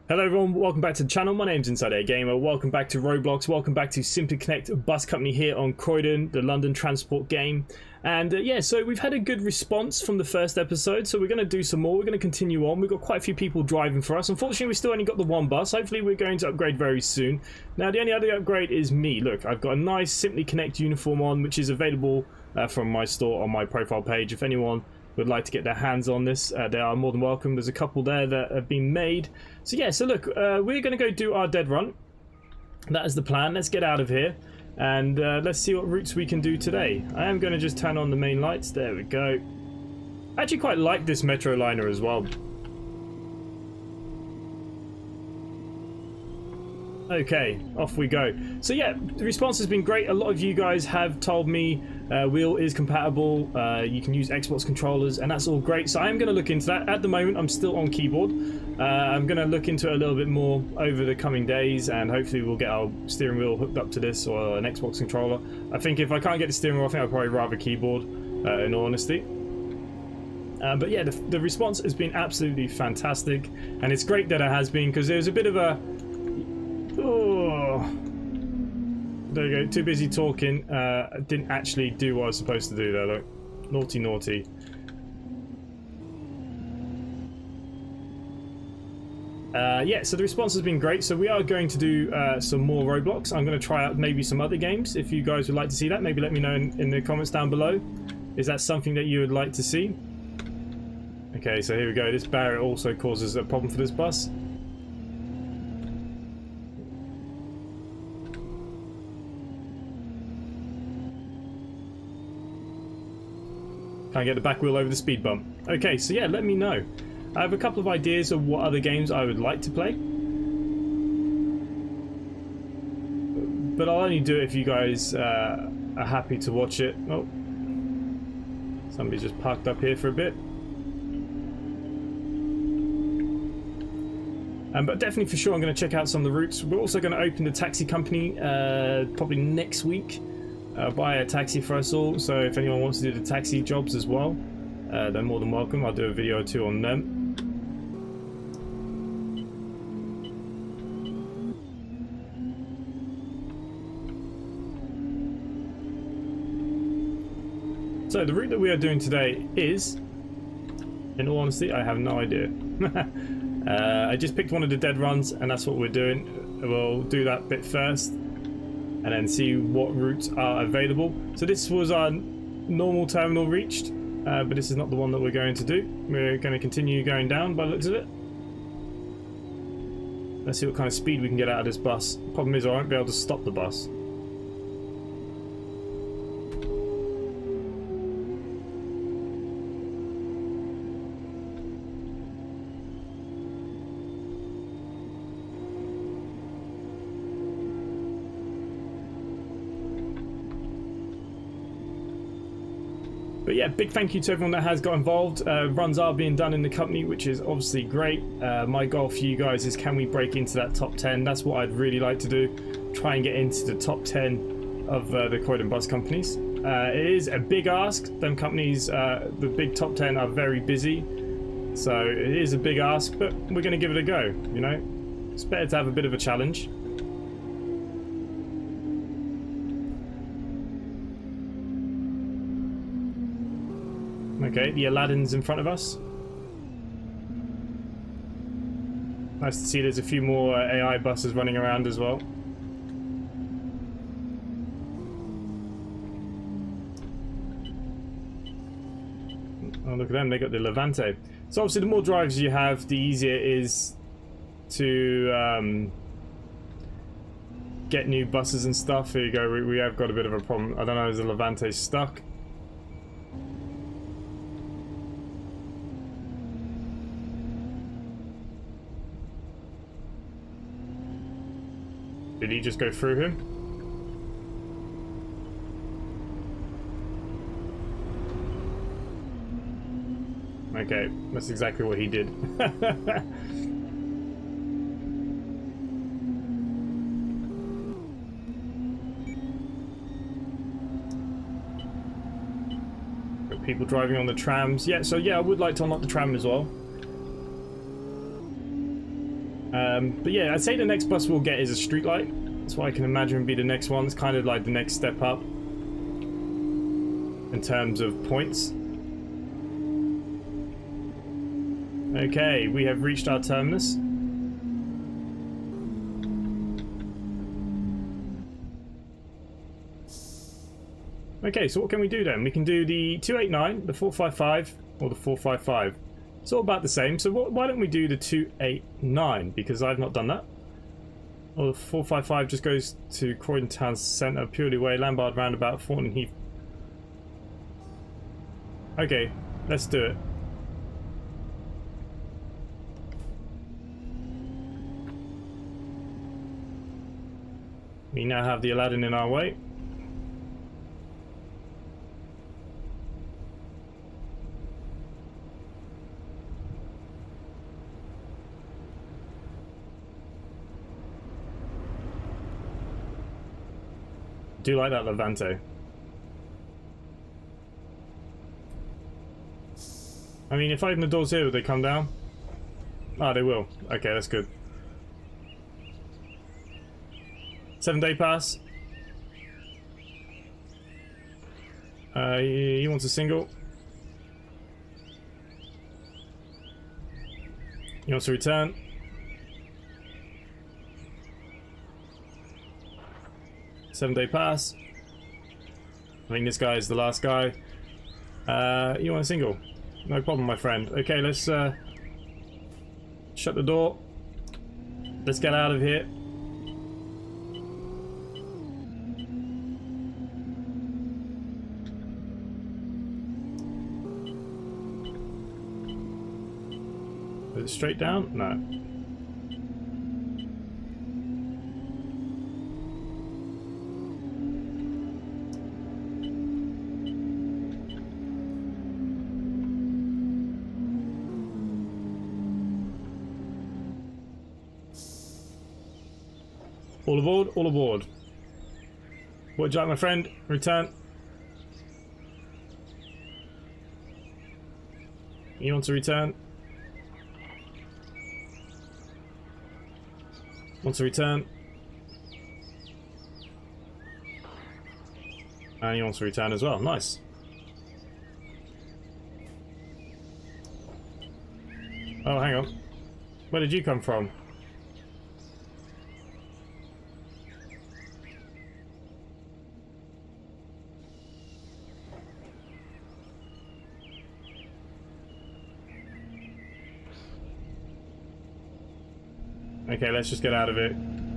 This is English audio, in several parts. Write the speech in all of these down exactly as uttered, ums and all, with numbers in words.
Hello everyone, welcome back to the channel. My name's InsideAgameR. Welcome back to Roblox. Welcome back to Simply Connect Bus Company here on Croydon, the London transport game. And uh, yeah, so we've had a good response from the first episode, so we're going to do some more. We're going to continue on. We've got quite a few people driving for us. Unfortunately, we still only got the one bus. Hopefully, we're going to upgrade very soon. Now, the only other upgrade is me. Look, I've got a nice Simply Connect uniform on, which is available uh, from my store on my profile page. If anyone would like to get their hands on this, uh, they are more than welcome. There's a couple there that have been made. So yeah, so look, uh, we're going to go do our dead run. That is the plan. Let's get out of here and uh, let's see what routes we can do today. I am going to just turn on the main lights. There we go. I actually quite like this metro liner as well. Okay, off we go. So yeah, the response has been great. A lot of you guys have told me uh, wheel is compatible, uh, you can use Xbox controllers, and that's all great. So I am going to look into that. At the moment, I'm still on keyboard. Uh, I'm going to look into it a little bit more over the coming days, and hopefully we'll get our steering wheel hooked up to this or an Xbox controller. I think if I can't get the steering wheel, I think I'd probably rather keyboard, uh, in all honesty. Uh, but yeah, the, the response has been absolutely fantastic, and it's great that it has been, because there's a bit of a Oh, there you go. Too busy talking. Uh, I didn't actually do what I was supposed to do there. Look, naughty, naughty. Uh, yeah, so the response has been great. So we are going to do uh, some more Roblox. I'm going to try out maybe some other games. If you guys would like to see that, maybe let me know in, in the comments down below. Is that something that you would like to see? Okay, so here we go. This barrier also causes a problem for this bus. Can't get the back wheel over the speed bump. Okay, so yeah, let me know. I have a couple of ideas of what other games I would like to play, but I'll only do it if you guys uh, are happy to watch it. Oh, somebody's just parked up here for a bit. Um, but definitely for sure I'm going to check out some of the routes. We're also going to open the taxi company uh, probably next week. Uh, buy a taxi for us all, so if anyone wants to do the taxi jobs as well, uh, they're more than welcome. I'll do a video or two on them. So the route that we are doing today is, in all honesty, I have no idea. uh, I just picked one of the dead runs and that's what we're doing. We'll do that bit first and then see what routes are available. So this was our normal terminal reached, uh, but this is not the one that we're going to do. We're going to continue going down by the looks of it. Let's see what kind of speed we can get out of this bus. Problem is I won't be able to stop the bus. But yeah, big thank you to everyone that has got involved. Uh, runs are being done in the company, which is obviously great. Uh, my goal for you guys is, can we break into that top ten? That's what I'd really like to do. Try and get into the top ten of uh, the Croydon bus companies. Uh, it is a big ask. Them companies, uh, the big top ten, are very busy. So it is a big ask, but we're going to give it a go, you know? It's better to have a bit of a challenge. Okay, the Aladdin's in front of us. Nice to see there's a few more uh, A I buses running around as well. Oh, look at them, they got the Levante. So obviously the more drivers you have, the easier it is to um, get new buses and stuff. Here you go, we, we have got a bit of a problem. I don't know, is the Levante stuck? Did he just go through him? Okay, that's exactly what he did. Got people driving on the trams. Yeah, so yeah, I would like to unlock the tram as well. Um, but yeah, I'd say the next bus we'll get is a street light. That's what I can imagine would be the next one. It's kind of like the next step up in terms of points. Okay, we have reached our terminus. Okay, so what can we do then? We can do the two eighty-nine, the four fifty-five, or the four fifty-five. It's all about the same, so what, why don't we do the two eighty-nine, because I've not done that. Or the four fifty-five just goes to Croydon Town Centre, Purely Way, Lambard Roundabout, Thornton Heath. Okay, let's do it. We now have the Aladdin in our way. Do like that Levante. I mean, if I open the doors here, would they come down? Ah, oh, they will. Okay, that's good. Seven day pass. Uh, he, he wants a single. He wants to return. Seven day pass. I think this guy is the last guy. Uh, you want a single? No problem, my friend. Okay, let's uh, shut the door. Let's get out of here. Is it straight down? No. All aboard, all aboard. What would you like, my friend? Return. You want to return? Want to return? And he wants to return as well. Nice. Oh, hang on. Where did you come from? Okay, let's just get out of it.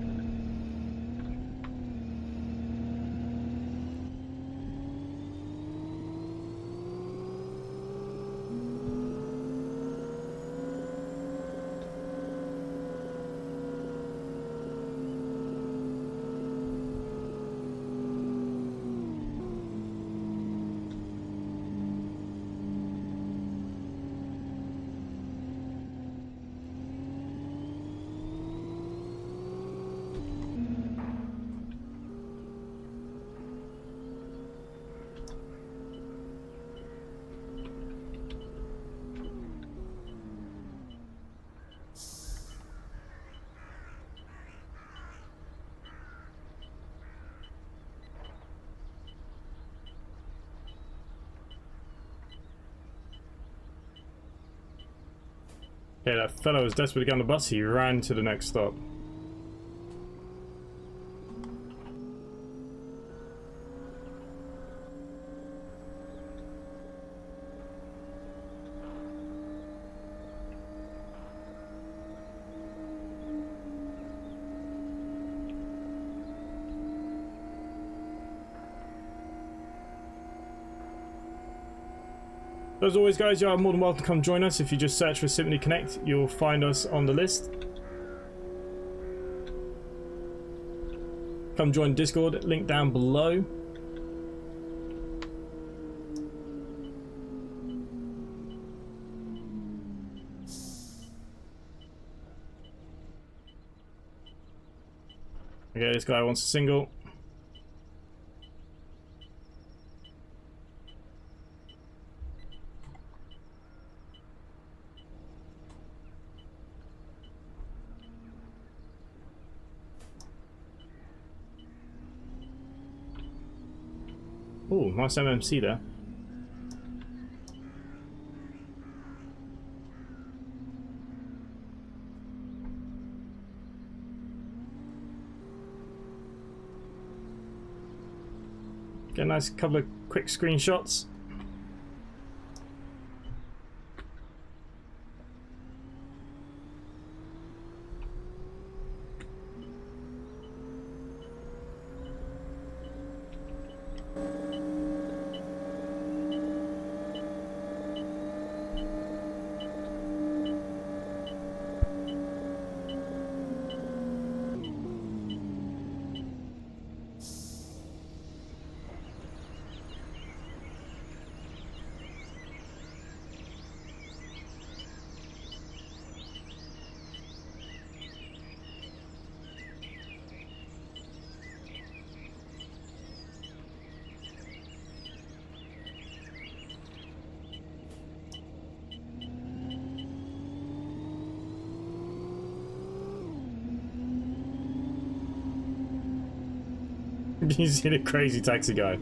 Okay, that fellow was desperate to get on the bus. He ran to the next stop. As always, guys, you are more than welcome to come join us. If you just search for Simply Connect, you'll find us on the list. Come join Discord, link down below. Okay, this guy wants a single. Oh, nice M M C there. Get a nice couple of quick screenshots. You see the crazy taxi guy.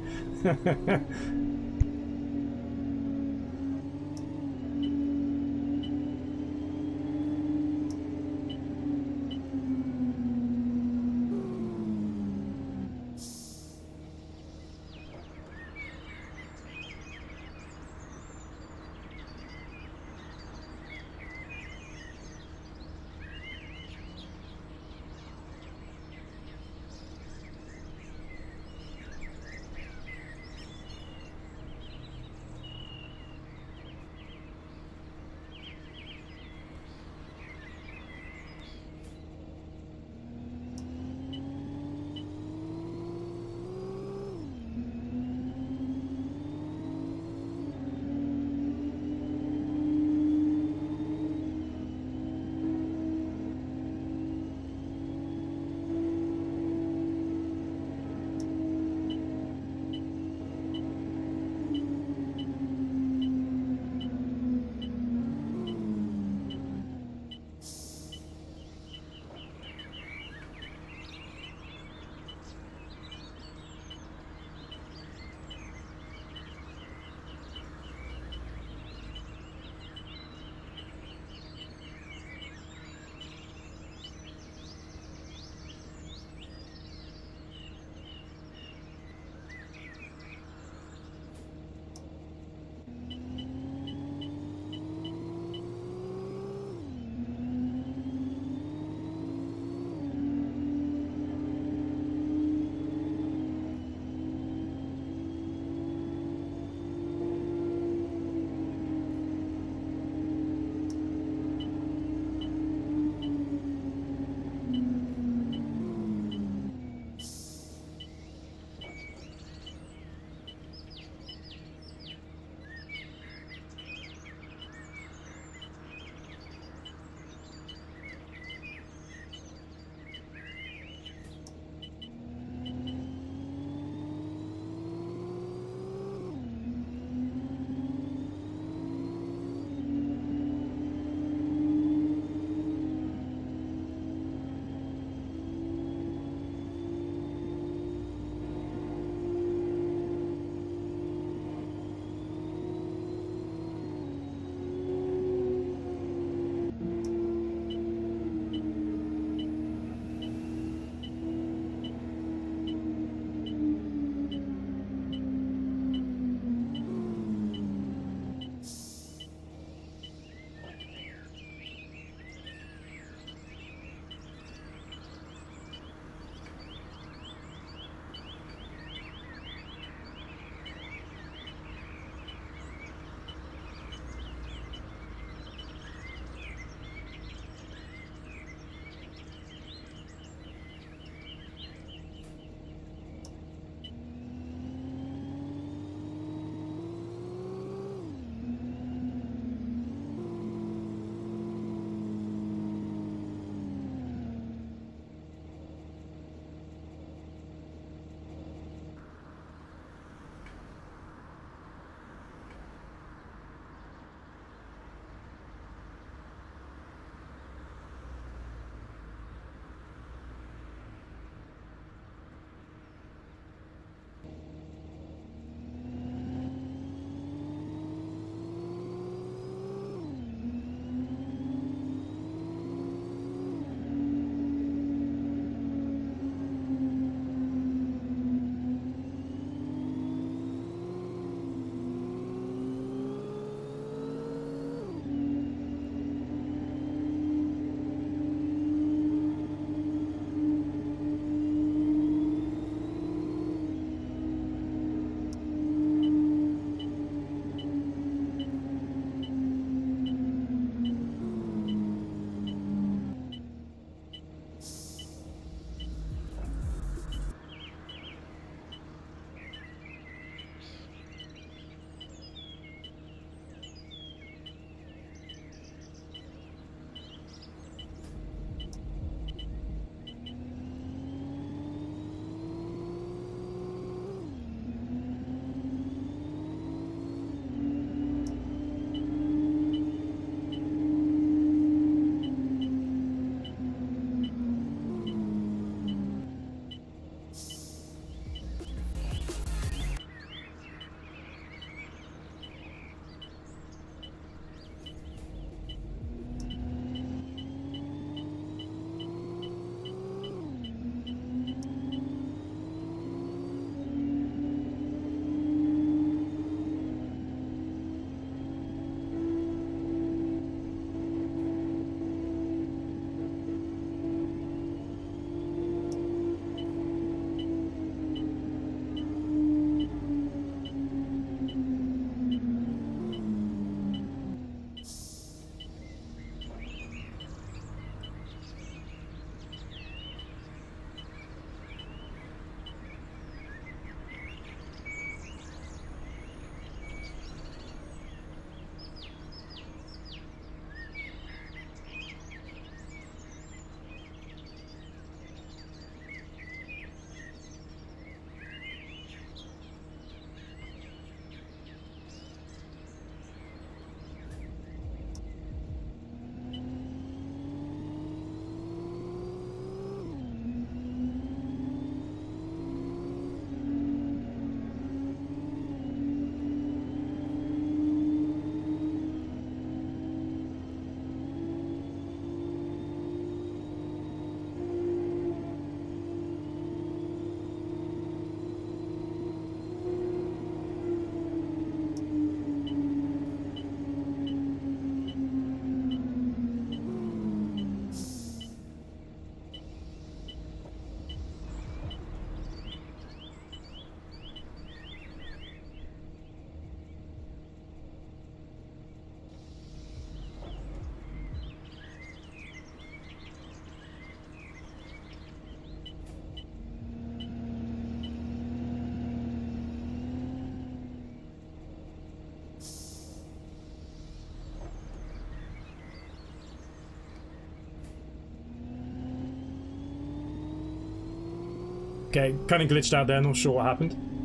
Okay, kind of glitched out there, not sure what happened.